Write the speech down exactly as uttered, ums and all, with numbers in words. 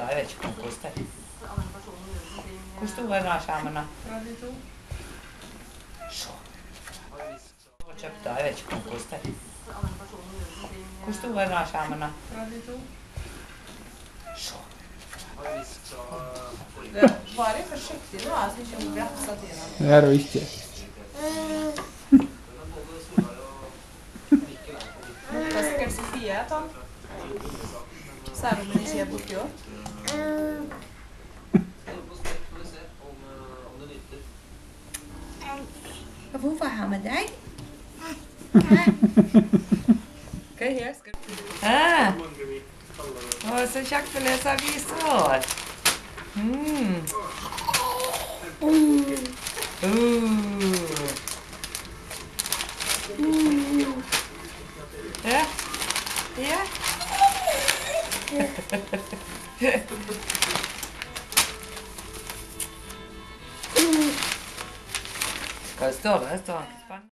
da, jeg vet ikke hva den koster. Hvor stor er denne skjermen da? Så. Jeg har kjøpt da, jeg vet ikke hva den koster. Hvor stor er denne skjermen da? Så. Bare forsiktig nå, så ikke hun bremser til henne. Det er det ikke. Det er sikkert Sofie, Tom. Selv om hun ikke er borti også. Hvorfor har med deg? Hva er her? Hæ? Å, så kjekt å lese aviser. Mm. Uh. Ja. Ja. Hva står det? Det står